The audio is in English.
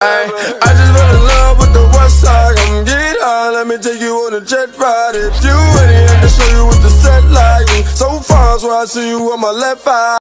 Ay, I just fell in love with the west side. Come get high, let me take you on a jet ride. If you ready, I can show you what the set like. So far, so I see you on my left eye.